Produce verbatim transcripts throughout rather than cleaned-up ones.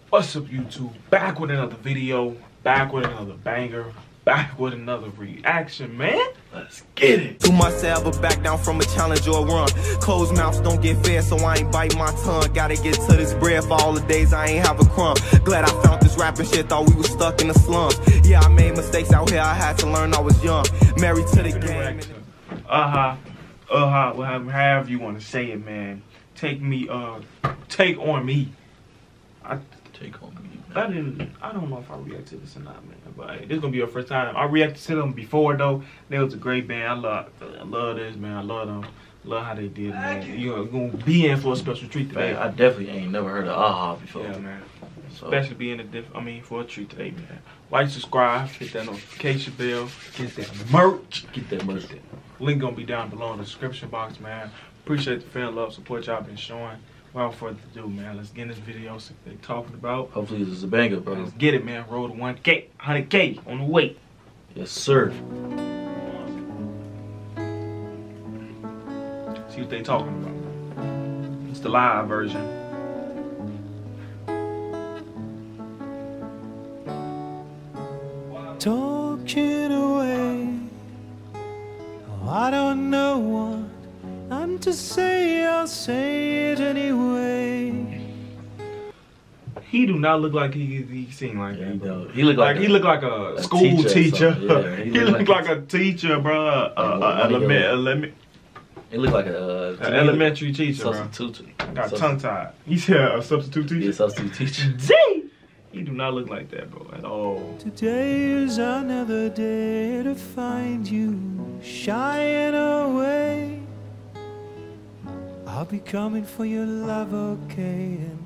What's up, YouTube? Back with another video, back with another banger, back with another reaction, man. Let's get it. Too much to ever back down from a challenge or a run. Closed mouths don't get fed, so I ain't bite my tongue. Gotta get to this bread for all the days I ain't have a crumb. Glad I found this rapping shit, thought we was stuck in the slums. Yeah, I made mistakes out here, I had to learn I was young. Married to the game. Uh-huh, uh-huh, well, however you want to say it, man. Take me, uh, take on me. I Take on me. I didn't. I don't know if I reacted to this or not, man. But this is gonna be your first time. I reacted to them before though. They was a great band. I love, I love this, man. I love them. Love how they did, man. You're gonna be in for a special treat today. Man, I definitely ain't never heard of Aha before. Yeah, man. So, Especially being a diff. I mean, for a treat today, man. Like, subscribe, hit that notification bell, get that merch. get that merch. Link gonna be down below in the description box, man. Appreciate the fan love, support y'all been showing. Without further ado, man, let's get in this video. See what they talking about. Hopefully this is a banger, bro. Let's get it, man. Roll to one K, one hundred K on the way. Yes, sir. See what they talking about. It's the live version. Talking away, oh, I don't know what I'm to say, I'll say it anyway. He do not look like he he sing like Yeah, that, he bro. don't. He look like, Like, a, he look like a, a school teacher or teacher. something. Yeah, he, he look look like, like a teacher, bro. Uh, uh, Like, element, go- element, he look like a, uh, an elementary teacher, bro. substitute. Got Substitute. tongue tied. He said a substitute Yeah, teacher. substitute teacher. Zing! He do not look like that, bro, at all. Today is another day to find you shying away. I'll be coming for your love, okay, and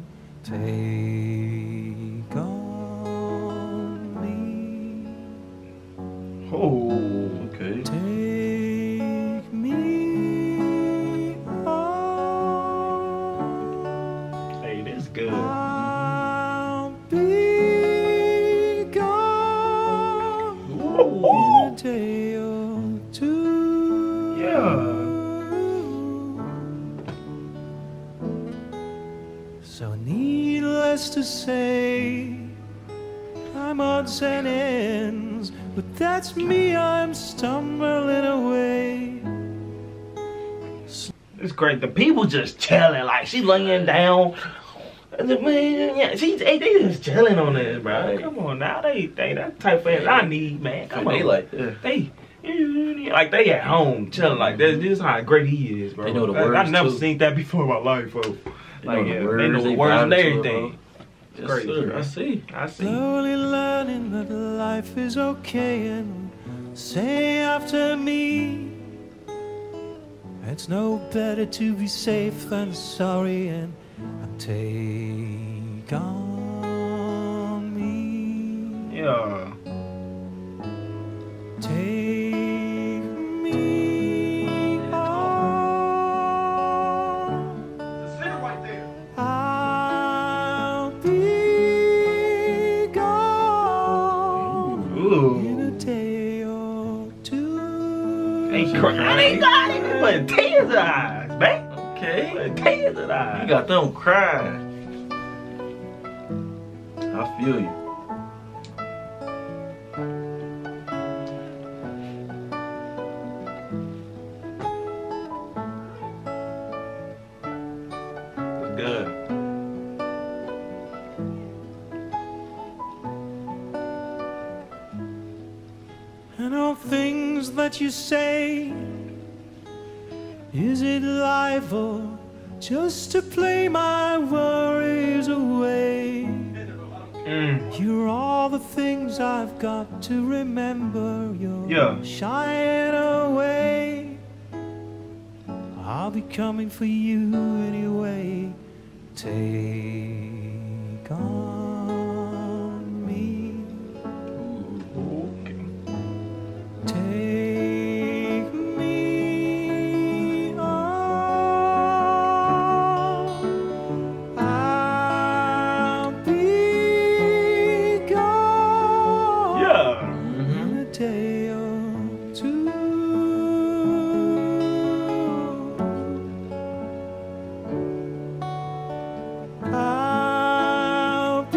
take on me. Oh, Okay. Take me on. hey, that's good. I'll be gone Whoa. in a day or two. Yeah. So needless to say, I'm odds and ends, but that's me, I'm stumbling away. It's great. The people just chilling, like she laying down. Man, yeah, she, they, they just chilling on this, bro. Right. Come on now, they they that type of fans I need, man. Come They on, like that. they like they at home chilling like this. This is how great he is, bro. They know the I, words, I never too. seen that before in my life, bro. They Like know the yeah, words, they know the they words and vibe to it, everything. bro. Yes, Crazy, sir. bro. I see. I see. Slowly learning that life is okay, and say after me, it's no better to be safe than sorry, and take on me. Yeah. Take me on. I'll be gone Ooh. in a day or two. Ain't crying. I ain't got it. But tears in the eyes, man. Okay. But tears in the eyes. You got them crying. I feel you. It's good. And all things that you say, is it life or just to play my worries away? Mm. You're all the things I've got to remember. You're Yeah. shying away. I'll be coming for you anyway. Take on me. Okay. Take me on. I'll be gone Yeah. in a day or two. I'll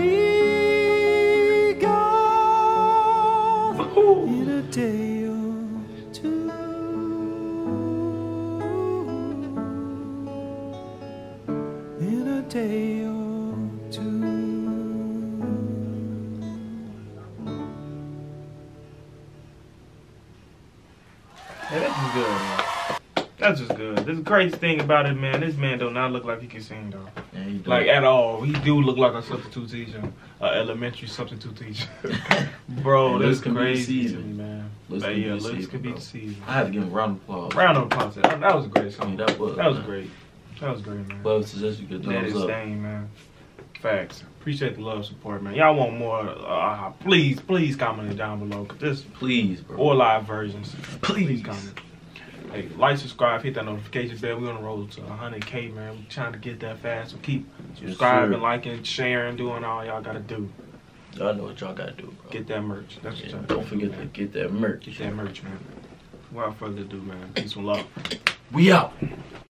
That's just good. The crazy thing about it, man, this man do not look like he can sing, though. Yeah, he do. Like, at all. He do look like a substitute teacher. An elementary substitute teacher. Bro, Hey, that's can be crazy to deceiving. me, man. Looks But can be yeah, looks deceiving, could be bro. deceiving. I have to give him a round of applause. Round of applause. That, that was a great song. Yeah, that was, That was man. great. That was great, man. Love suggest you good That thumbs is up. thing, man. Facts. Appreciate the love, support, man. Y'all want more? Uh, please, please comment it down below. Cause this Please, bro. or live versions. Please. comment. Hey, like, subscribe, hit that notification bell. We're on the road to one hundred K, man. We're trying to get that fast. So keep subscribing, Yes, sir. liking, sharing, doing all y'all gotta do. Y'all know what y'all gotta do, bro. Get that merch. That's Yeah, what y'all don't forget to get that merch. Get that merch, man. Without further ado, man. Peace and love. We out.